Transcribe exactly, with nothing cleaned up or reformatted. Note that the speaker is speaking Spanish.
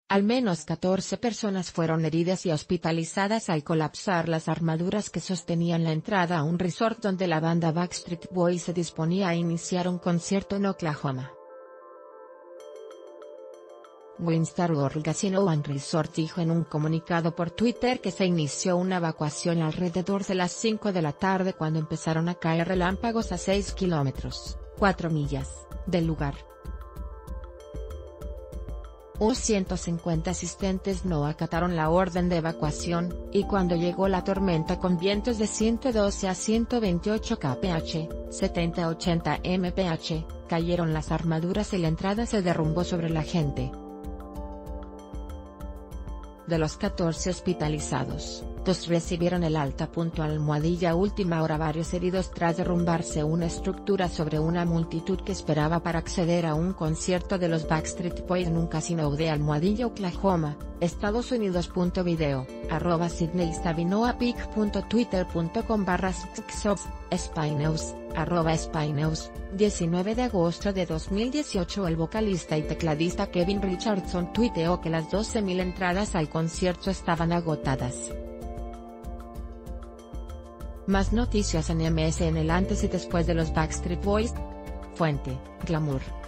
Al menos catorce personas fueron heridas y hospitalizadas al colapsar las armaduras que sostenían la entrada a un resort donde la banda Backstreet Boys se disponía a iniciar un concierto en Oklahoma. Windstar World Casino and Resort dijo en un comunicado por Twitter que se inició una evacuación alrededor de las cinco de la tarde cuando empezaron a caer relámpagos a seis kilómetros, cuatro millas, del lugar. Unos ciento cincuenta asistentes no acataron la orden de evacuación, y cuando llegó la tormenta con vientos de ciento doce a ciento veintiocho kilómetros por hora, setenta a ochenta millas por hora, cayeron las armaduras y la entrada se derrumbó sobre la gente. De los catorce hospitalizados, dos recibieron el alta. Almohadilla última hora. Varios heridos tras derrumbarse una estructura sobre una multitud que esperaba para acceder a un concierto de los Backstreet Boys en un casino de Almohadilla, Oklahoma, Estados Unidos. Video, arroba Sidney Savinoa pic punto twitter punto com barra Spy News, arroba Spy News, diecinueve de agosto de dos mil dieciocho. El vocalista y tecladista Kevin Richardson tuiteó que las doce mil entradas al concierto estaban agotadas. Más noticias en M S N. El antes y después de los Backstreet Boys. Fuente, Glamour.